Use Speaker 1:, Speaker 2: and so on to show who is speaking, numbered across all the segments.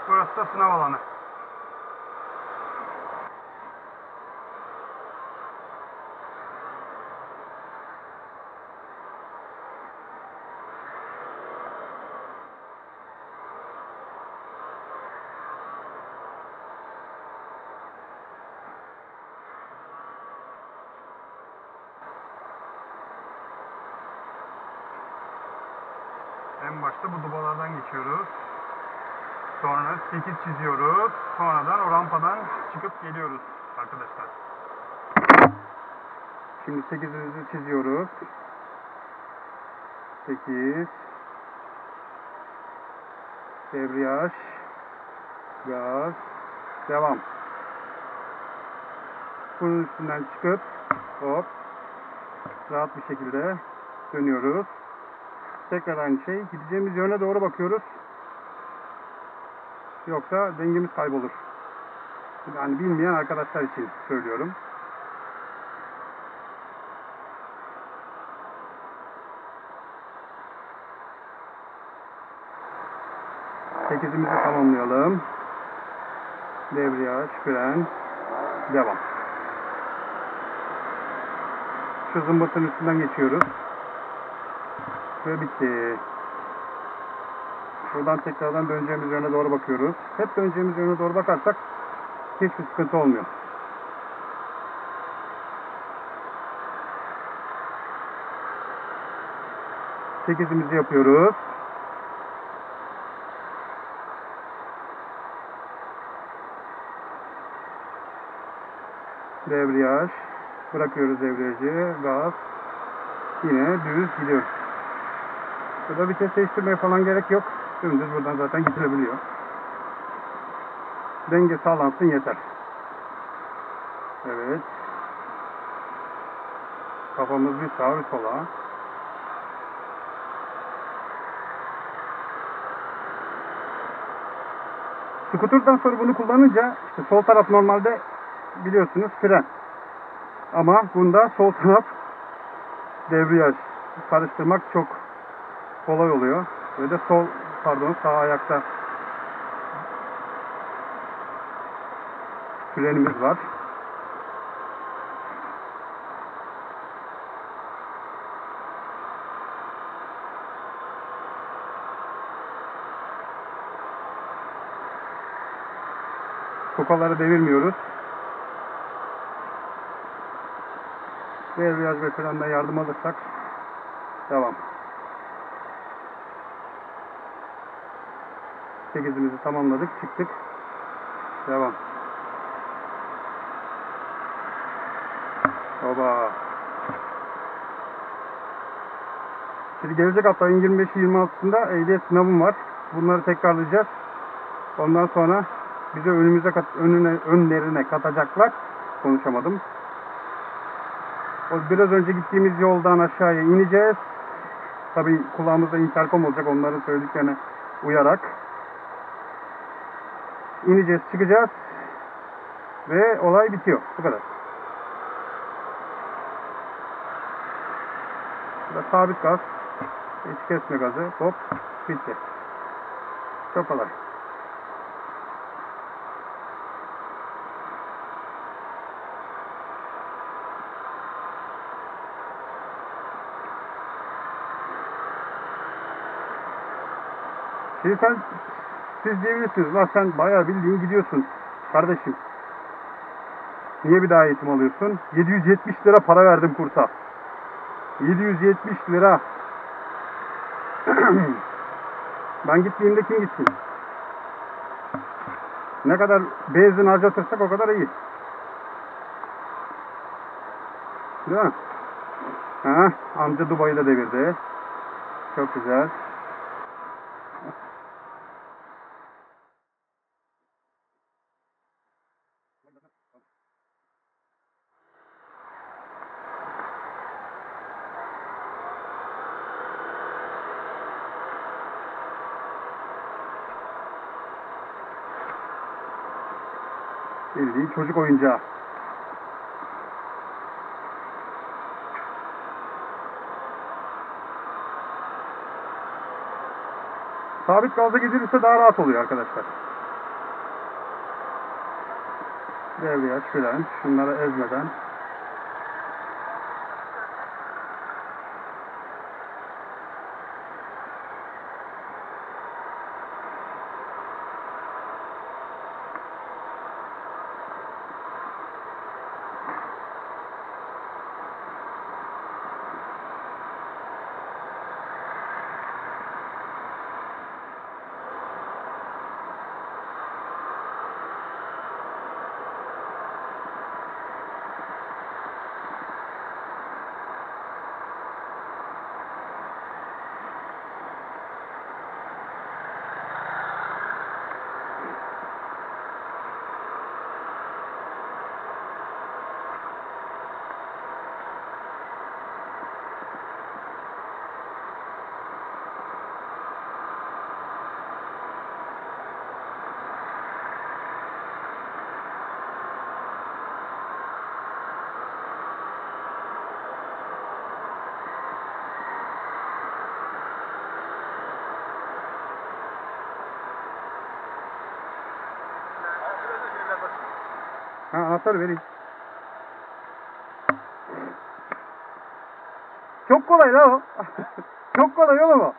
Speaker 1: Burası da sınav alanı. En başta bu dubalardan geçiyoruz. Sonra 8 çiziyoruz. Sonradan o rampadan çıkıp geliyoruz arkadaşlar. Şimdi 8'imizi çiziyoruz. 8. Debriyaj. Gaz. Devam. Bunun üstünden çıkıp hop rahat bir şekilde dönüyoruz. Tekrar aynı şey. Gideceğimiz yöne doğru bakıyoruz. Yoksa dengemiz kaybolur. Yani bilmeyen arkadaşlar için söylüyorum. Sekizimizi tamamlayalım. Debriyaj, fren, devam. Şu zımbırtının üstünden geçiyoruz. Ve bitti. Buradan tekrardan döneceğimiz yöne doğru bakıyoruz. Hep döneceğimiz yöne doğru bakarsak hiçbir sıkıntı olmuyor. Sekizimizi yapıyoruz. Debriyaj. Bırakıyoruz debriyajı. Gaz. Yine düz gidiyoruz. Burada vites değiştirmeye falan gerek yok. Dümdüz buradan zaten gidilebiliyor. Denge sağlansın yeter. Evet. Kafamız bir sağa bir sola. Skuterdan sonra bunu kullanınca işte sol taraf normalde biliyorsunuz fren. Ama bunda sol taraf debriyaj. Karıştırmak çok kolay oluyor. Ve de sağ ayakta frenimiz var. Tokaları devirmiyoruz. Debriyaj ve frenden yardım alırsak devam. 8'imizi tamamladık. Çıktık. Devam. Oba. Şimdi gelecek hafta 25-26'sında ehliyet sınavım var. Bunları tekrarlayacağız. Ondan sonra bize önlerine katacaklar. Konuşamadım. O biraz önce gittiğimiz yoldan aşağıya ineceğiz. Tabii kulağımızda interkom olacak, onların söylediklerine uyarak. İneceğiz, çıkacağız. Ve olay bitiyor. Bu kadar. Burada sabit gaz. Hiç kesme gazı. Hop. Bitti. Çok kolay. Şimdi siz diyebilirsiniz, lan sen bayağı bildiğin gidiyorsun kardeşim. Niye bir daha eğitim alıyorsun? 770 lira para verdim kursa. 770 lira. Ben gittiğimde kim gitsin? Ne kadar benzin harcatırsak o kadar iyi. Değil mi? Ha, amca Dubai'de devirdi. Çok güzel. Bildiğin çocuk oyuncağı. Sabit gazda gidilirse daha rahat oluyor arkadaşlar. Devriyaj, fren. Şunları ezmeden. Ha, anahtarı vereyim. Çok kolay la o. Çok kolay oğlum o.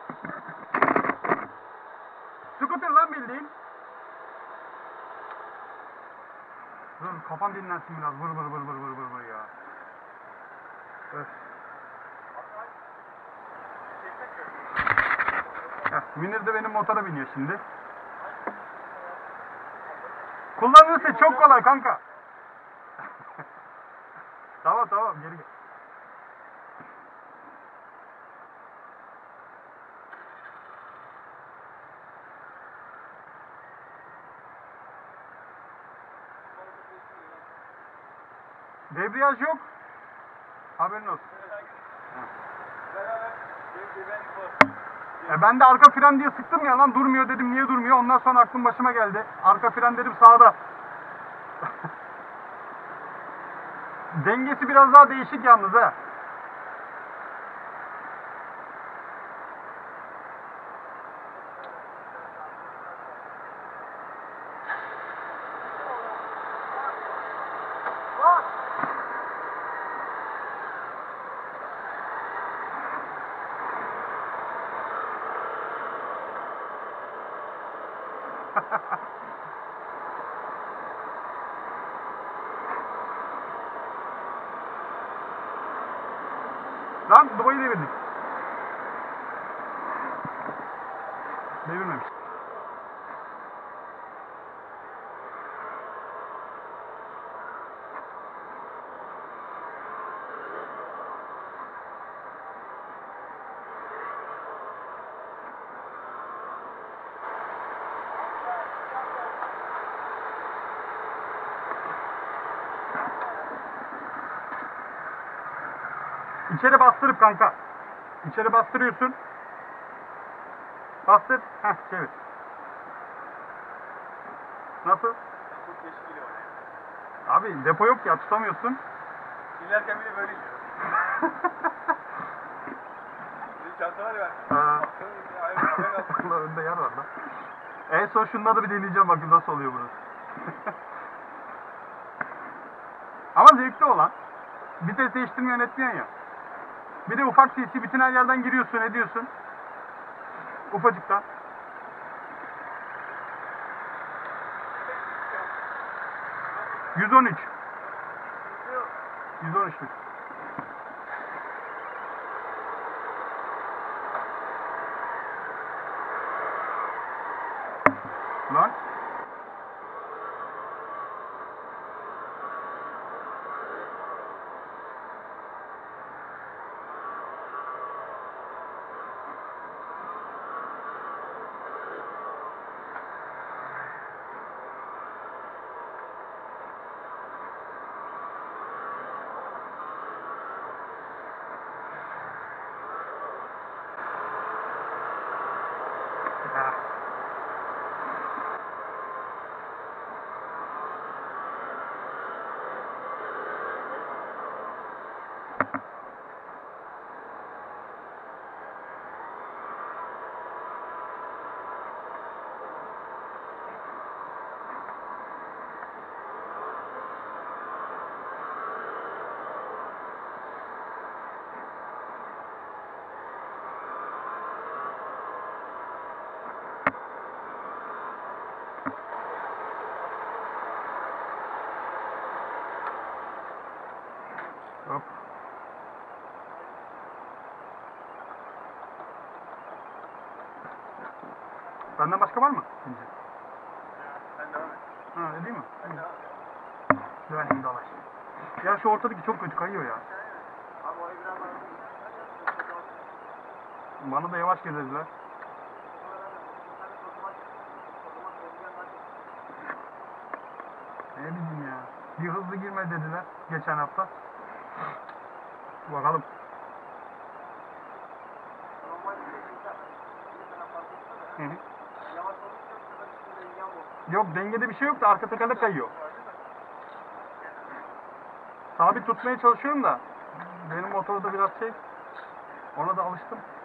Speaker 1: Scooter lan bildiğin. Dur kafam dinlensin biraz. Vır vır vır vır vır vır vır ya. Öf. Heh, Münir de benim motora biniyor şimdi. Kullanırsa çok kolay kanka. Tamam tamam geri gel. Debriyaj yok. Haberin olsun. Ben de arka fren diye sıktım ya lan, durmuyor dedim, niye durmuyor? Ondan sonra aklım başıma geldi. Arka fren dedim sağda. Dengesi biraz daha değişik yalnız ha. Lan dubayı devirdik. Devirmemiş. İçeri bastırıp kanka. İçeri bastırıyorsun. Bastır. Heh, çevir. Nasıl? Abi depo yok ya, tutamıyorsun.
Speaker 2: İlerken bile böyle gidiyor. Bir çanta var ya.
Speaker 1: Allah önde yer var lan. En son şunları da bir deneyeceğim, bakayım nasıl oluyor burası. Ama zevkli olan. Vites değiştirmiyorsun etmiyorsun ya. Bir de ufak CC, bütün her yerden giriyorsun ediyorsun. Ufacıktan. %113. %13'lük. Lan. Benden başka var mı? İkinci.
Speaker 2: Sen devam et.
Speaker 1: Ha, değil mi?
Speaker 2: Sen devam et.
Speaker 1: Döneyim dolaş. Ya şu ortadaki çok kötü kayıyor ya.
Speaker 2: Abi orayı biraz daha
Speaker 1: Bana da yavaş gelirdiler. Ne bileyim ya. Bir hızlı girme dediler geçen hafta. Bakalım. Hı hı. Yok, dengede bir şey yok da arka tekerlek kayıyor. Sabit tutmaya çalışıyorum da benim motorda biraz şey, ona da alıştım.